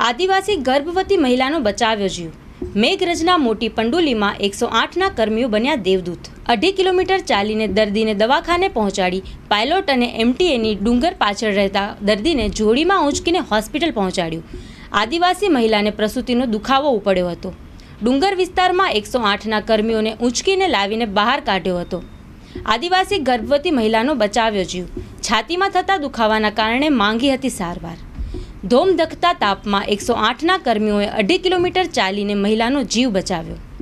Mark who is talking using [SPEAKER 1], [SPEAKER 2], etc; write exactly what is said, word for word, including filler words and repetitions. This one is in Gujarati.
[SPEAKER 1] આદિવાસી ગર્ભવતી મહિલાનો બચાવ્યો જીવ। મેઘરજના મોટી પંડુલીમાં એકસો આઠના કર્મીઓ બન્યા દેવદૂત। અઢી કિલોમીટર ચાલીને દર્દીને દવાખાને પહોંચાડી પાયલોટ અને એમટીએની ડુંગર પાછળ રહેતા દર્દીને જોડીમાં ઊંચકીને હોસ્પિટલ પહોંચાડ્યું। આદિવાસી મહિલાને પ્રસૂતિનો દુખાવો ઉપડ્યો હતો। ડુંગર વિસ્તારમાં એકસો આઠના કર્મીઓને ઊંચકીને લાવીને બહાર કાઢ્યો હતો। આદિવાસી ગર્ભવતી મહિલાનો બચાવ્યો જીવ। છાતીમાં થતા દુખાવાના કારણે માંગી હતી સારવાર। ધોમધખતા તાપમાં એકસો આઠના કર્મીઓએ અઢી કિલોમીટર ચાલીને મહિલાનો જીવ બચાવ્યો।